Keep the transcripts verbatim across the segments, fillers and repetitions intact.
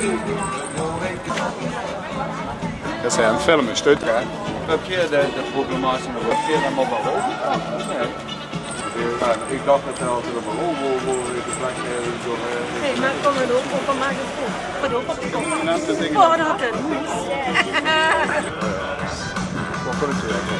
Dat zijn filmen, stutten. Heb je de, de problematie nog een keer helemaal behouden? Nee. Ja, ik dacht dat er altijd een behouden worden in de plek door... Nee, maar kom maar op, kom maar het goed. Kom op, op de kop. Oh, dat had het. Wat kan ik zeggen?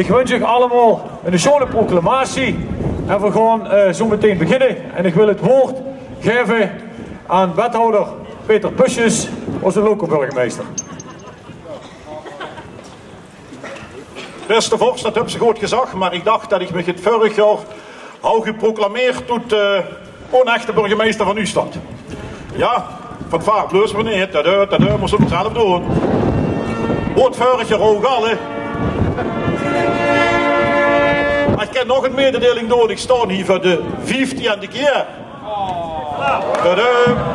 Ik wens u allemaal een schone proclamatie. En we gaan uh, zo meteen beginnen. En ik wil het woord geven aan wethouder Peter Pusjes, onze loco-burgemeester. Beste vorst, dat heb ze goed gezegd, maar ik dacht dat ik me het vorig jaar al geproclameerd tot de uh, onechte burgemeester van uw stad. Ja, van vaak plus we niet, dat dat dat moest we zelf doen. Wordt vorig jaar ook al, hè. Maar ik heb nog een mededeling door, ik sta hier voor de vijftiende keer. Tadaa.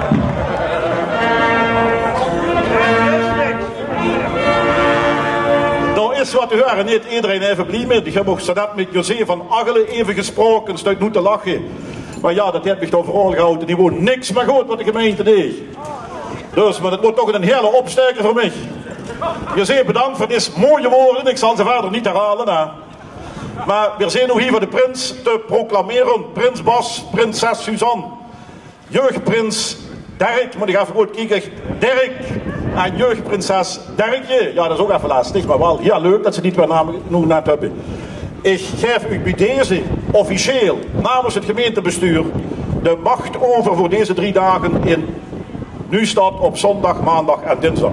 Daar is wat te horen, niet iedereen even blij mee. Ik heb ook zodat met José van Achelen even gesproken, stuit nu te lachen. Maar ja, dat heb ik toch vooral gehouden, die woont niks maar goed wat de gemeente deed. Dus, maar het wordt toch een hele opsteker voor mij. José, bedankt voor deze mooie woorden, ik zal ze verder niet herhalen. Hè. Maar we zijn nu hier voor de prins te proclameren. Prins Bas, prinses Suzanne, jeugdprins Dirk, moet ik even goed kijken, Dirk en jeugdprinses Dirkje. Ja, dat is ook even lastig, maar wel heel leuk dat ze niet meer namen nog net hebben. Ik geef u bij deze officieel namens het gemeentebestuur de macht over voor deze drie dagen in Nieuwstad op zondag, maandag en dinsdag.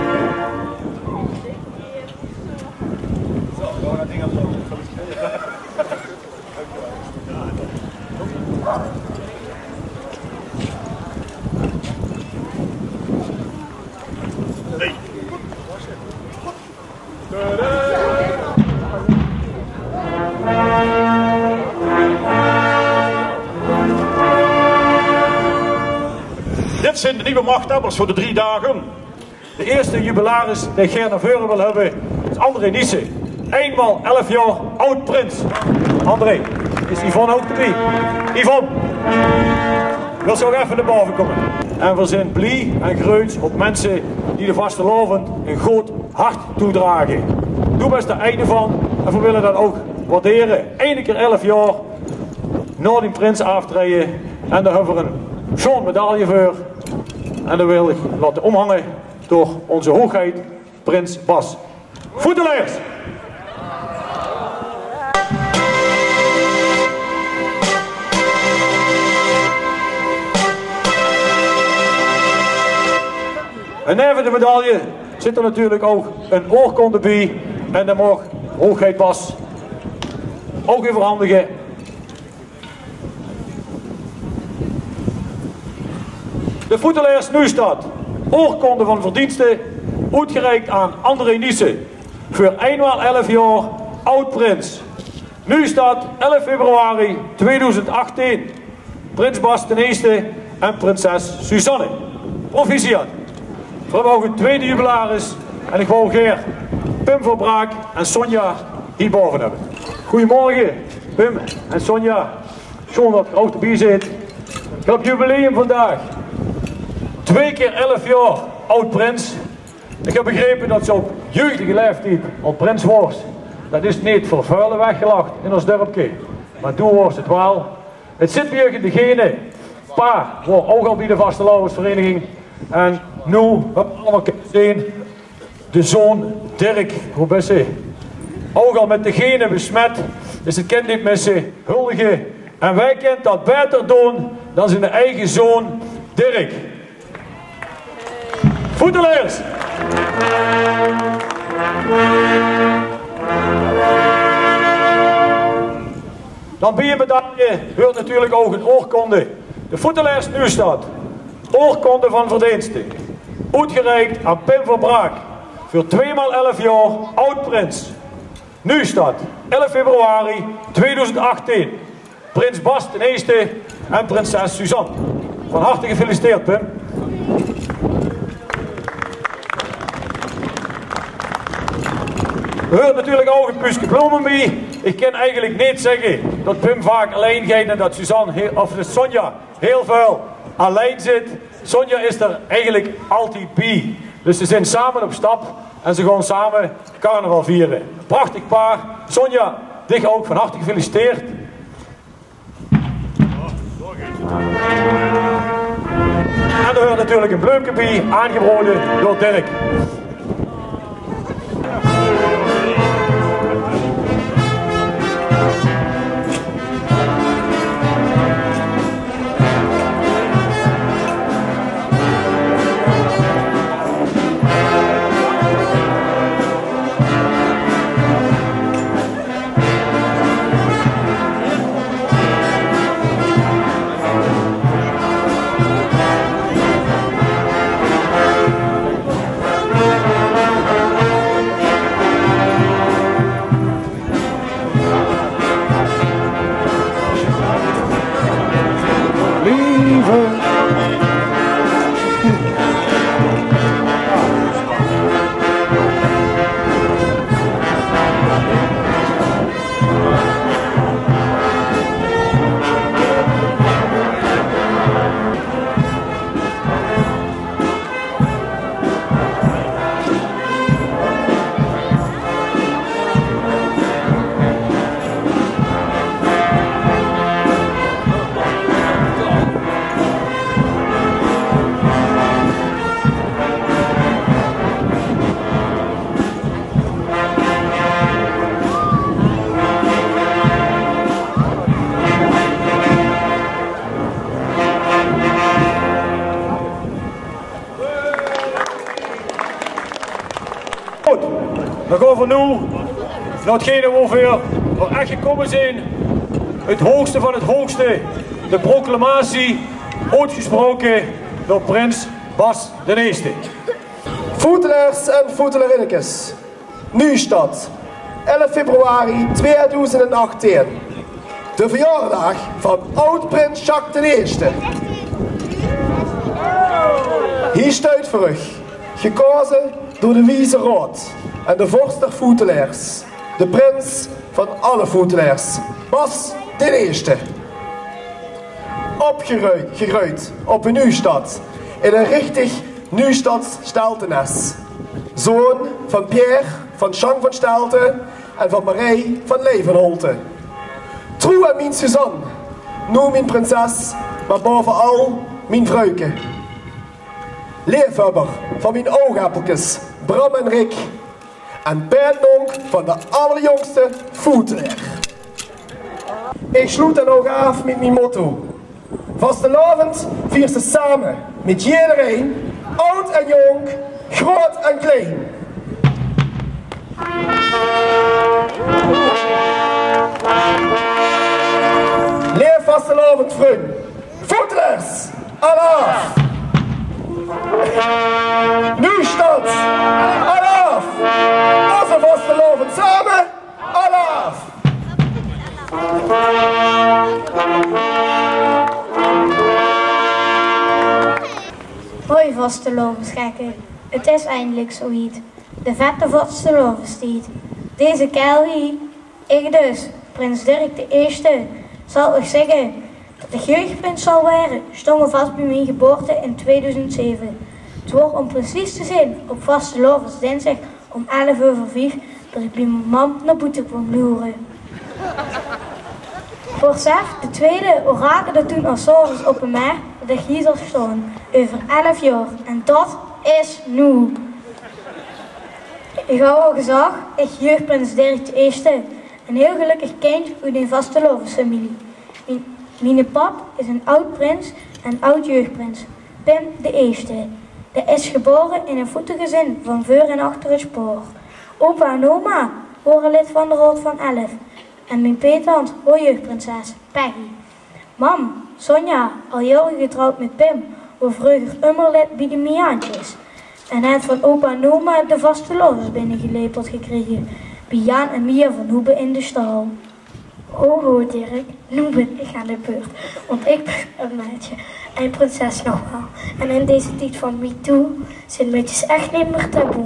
Dit zijn de nieuwe machthebbers voor de drie dagen. De eerste jubilaris die Ger naar voren wil hebben is André Niesse. Eenmaal elf jaar oud prins. André, is Yvonne ook erbij? Yvonne, wil ze ook even naar boven komen. En we zijn blij en groot op mensen die de vastelovend een groot hart toedragen. Doe best er einde van en we willen dat ook waarderen. Eén keer elf jaar na die prins aftreden en daar hebben we een zo'n medaille voor. En dat wil ik laten omhangen door onze hoogheid Prins Bas. Voetelaars! En neven de medaille zit er natuurlijk ook een oorkonde bij. En dan mag hoogheid Bas ook even handigen. De Voetelaars Nieuwstad, oorkonde van verdiensten, uitgereikt aan André Niesse, voor eenmaal elf jaar oud-prins. Nieuwstad, elf februari tweeduizend achttien. Prins Bas ten Eerste en prinses Suzanne. Proficiat. We hebben ook een tweede jubilaris en ik wou Ger, Pim van Braak en Sonja hierboven hebben. Goedemorgen Pim en Sonja. Schoon dat er ook erbij zit. Ik heb jubileum vandaag. Twee keer elf jaar oud-prins. Ik heb begrepen dat ze op jeugdige leeftijd al prins wordt. Dat is niet voor vuile weggelacht in ons dorpje. Maar toen was het wel. Het zit weer in degene. Pa wordt ook al bij de vastelovenvereniging. En nu hebben we allemaal gezien. De zoon Dirk, hoe is hij? Ook al met degene besmet. Dus het kind niet missen. Huldigen. En wij kunnen dat beter doen dan zijn eigen zoon Dirk. Voetelaars! Dan bij je medaille hoort natuurlijk ook een oorkonde. De Voetelaars Nieuwstad. Oorkonde van verdiensten. Uitgereikt aan Pim van Braak. Voor tweemaal elf jaar oud-prins. Nieuwstad, elf februari tweeduizend achttien. Prins Bas ten Eerste en prinses Suzanne. Van harte gefeliciteerd, Pim. Er hoort natuurlijk ook een pusje bloemen bij. Ik kan eigenlijk niet zeggen dat Pim vaak alleen gaat en dat Suzanne heel, of Sonja heel veel alleen zit. Sonja is er eigenlijk altijd bij. Dus ze zijn samen op stap en ze gaan samen carnaval vieren. Prachtig paar. Sonja, dich ook van harte gefeliciteerd. En er hoort natuurlijk een bloemke bij, aangeboden door Dirk. Dan gaan we nu naar hetgene waarvoor we echt gekomen zijn. Het hoogste van het hoogste. De proclamatie, uitgesproken door prins Bas de Eerste. Voetelaars en voetelarinnekes. Nieuwstad, elf februari tweeduizend achttien. De verjaardag van oud-prins Jacques de Eerste. Hier stuit voor u, gekozen door de Wiese Raad en de vorst der voetelaars, de prins van alle voetelaars, Bas de Eerste. Opgegroeid op een Nieuwstad, in een richtig Nieuwstads Steltenes. Zoon van Pierre van Jean van Stelten en van Marie van Levenholte. Trouw aan mijn Suzanne, nu mijn prinses, maar bovenal mijn vrouwke. Leefhebber van mijn oogappeltjes, Bram en Rick. En Pijnonk van de allerjongste voetelaar. Ik sloot dan ook af met mijn motto. Vastelavond vier ze samen met iedereen, oud en jong, groot en klein. Leef vastelavond vriend. Voetelaars, alaaf! Nieuwstad, alaaf! Onze vastelavond samen, alaaf! Hoi vastelovensgekken, het is eindelijk zoiets. De vette vastelovenstijd. Deze kerel hier, ik dus, prins Dirk de Eerste, zal ik zeggen dat ik jeugdprins zal worden, stond vast bij mijn geboorte in tweeduizend zeven. Het wordt om precies te zijn op vastelovensdinsdag om elf uur vijf dat ik bij mijn mam naar boete kwam loeren. Voor zelf de tweede orakelde toen als s'avonds op een meer dat ik hier zal staan, over elf jaar. En dat is nu. Ik heb al gezegd, ik jeugdprins Dirk de Eerste, een heel gelukkig kind uit een vastelovensfamilie. Mijn, mijn pap is een oud prins en oud jeugdprins, Pim de Eerste. Hij is geboren in een voetengezin van voor en achter het spoor. Opa en oma waren lid van de Raad van Elf. En mijn peetant, hoor jeugdprinses, Peggy. Mam, Sonja, al jaren getrouwd met Pim, was vroeger immer lid bij de Miaantjes. En heeft van opa en oma de vastelovens binnengelepeld gekregen. Bij Jan en Mia van Hoebe in de stal. Ho ho Dirk, nu ben ik aan de beurt. Want ik ben een meisje en prinses nog wel. En in deze tijd van MeToo zijn meisjes echt niet meer taboe.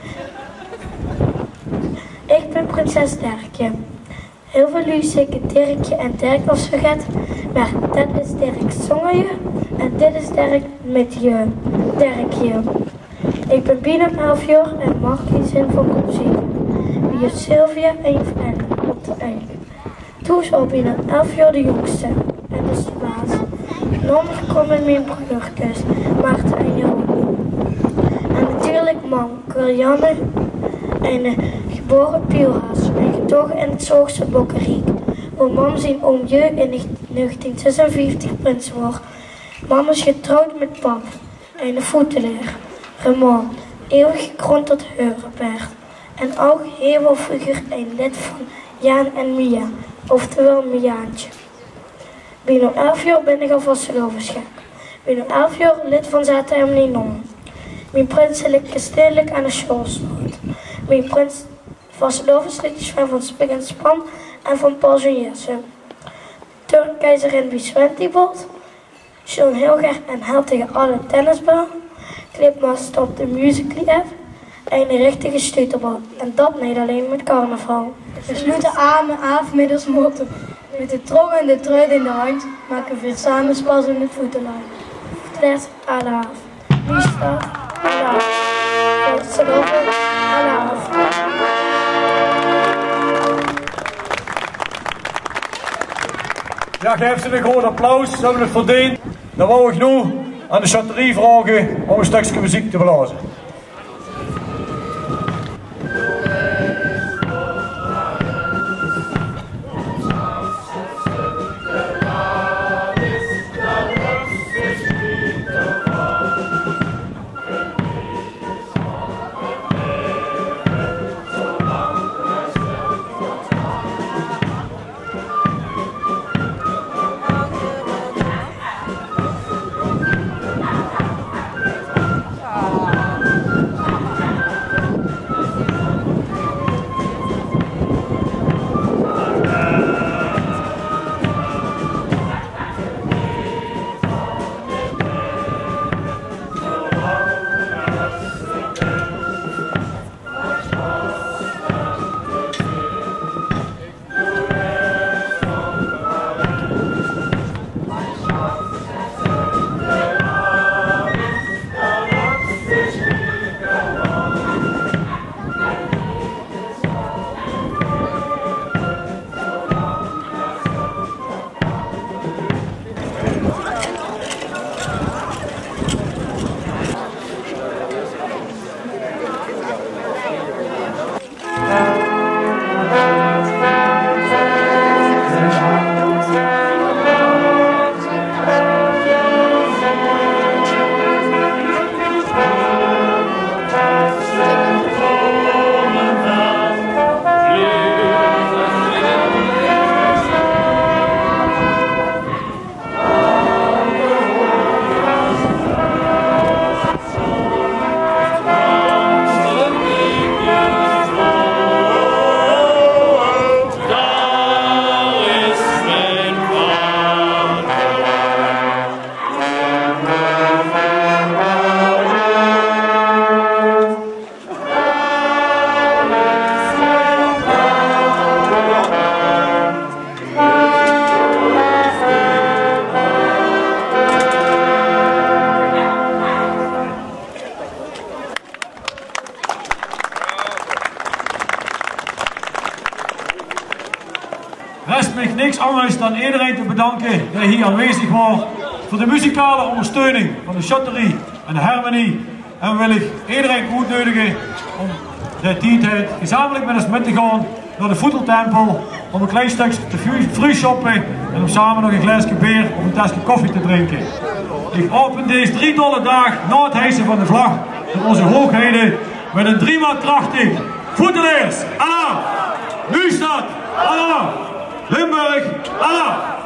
Ik ben prinses Dirkje. Heel veel jullie zeggen Dirkje en Dirk als verget, maar dit is Dirk zonder je en dit is Dirk met je, Dirkje. Ik ben bijna elf jaar en mag geen zin van kop zien. Wie is Sylvia en je vriend op de eind. Toen is al bijna elf jaar de jongste en dat is de baas. Dan komen mijn broertjes, Maarten en Jeroen. En natuurlijk man, Karianne en de geboren Pielhaas en getogen in het Zorgse Bokkeriek. hoe mam zijn oom Je in negentien zesenvijftig prins wordt. Mam is getrouwd met pap, een voetenleer. Reman, eeuwig grond tot Heurenberg. En ook heel vroeger een lid van Jaan en Mia, oftewel Miaantje. Binnen elf jaar ben ik al vasteloverschak. Binnen elf jaar lid van Zatermini Non. Mijn prinselijk kastelijk aan de schoolsnoot. Mijn prins vasteloversliedjes van Van Spik en Span en van Paul Jessen. Turkkeizerin Biswentibold. John Hilger en helpt tegen alle tennisbal. Clipmaster op de Musical.ly app. En een richtige stuiterbal. En dat niet alleen met carnaval. We sluiten aan met af middels motto. Met de trog en de trui in de hand maken we samen spas in het voetenlijn. Voetlet à la af. Wie staat à la af. Vastelover à la af. Ja, geef ze een groot applaus, ze hebben het verdiend. Dan wou ik nu aan de chanterie vragen om een stukje muziek te blazen. Rest mij niks anders dan iedereen te bedanken die hier aanwezig was voor de muzikale ondersteuning van de chanterie en de harmonie. En wil ik iedereen uitnodigen om de tijd gezamenlijk met ons mee te gaan naar de voeteltempel om een klein stukje te free shoppen en om samen nog een glaasje bier of een tasje koffie te drinken. Ik open deze drie dolle dag na het hijsen van de vlag door onze hoogheden met een driemaal trachtig voeteleers. Allah! Nieuwstad! Allah! Limburg! Allah!